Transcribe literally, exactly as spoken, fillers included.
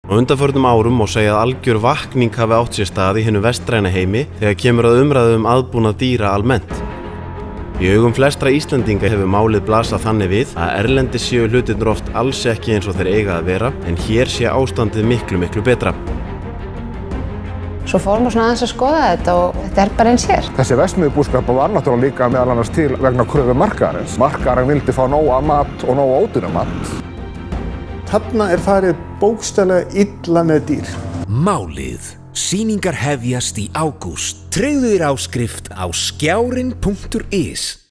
Á undanförnum árum má segja að algjör vakning hafi átt sér stað í hinu vestræna heimi þegar kemur að umræðu um aðbúnað dýra almennt. Í augum flestra Íslendinga hefur málið blasað þannig við að erlendis séu hlutirnir oft alls ekki eins og þeir eiga að vera, en hér sé ástandið miklu miklu betra. Svo fórum við svona aðeins að skoða þetta og þetta er bara eins hér. Þessi verksmiðjubúskapur var náttúrulega líka meðal annars til vegna kröfu markaðarins. Markaðarinn vildi fá nóg af mat og nóg ódýran mat. Þarna er farið bókstaflega illa með dýr. Málið. Sýningar hefjast í ágúst. Tryggðu þér áskrift á skjárin punktur is.